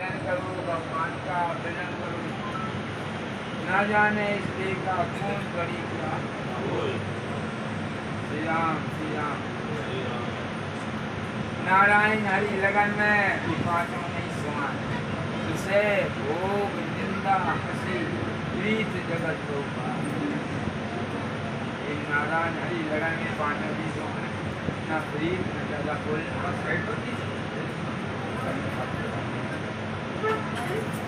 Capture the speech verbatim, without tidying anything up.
भजन करूं, भगवान का भजन करूं, न जाने इस देह का कौन करी क्या। श्री राम श्री राम। नारायण हरि लगन में विपाशों नहीं समान, इसे भोग निंदा हंसी प्रीत जगत को पार। नारायण हरि लगन में पाने भी सोने न प्रीत न ज्यादा बोलने का साइड पर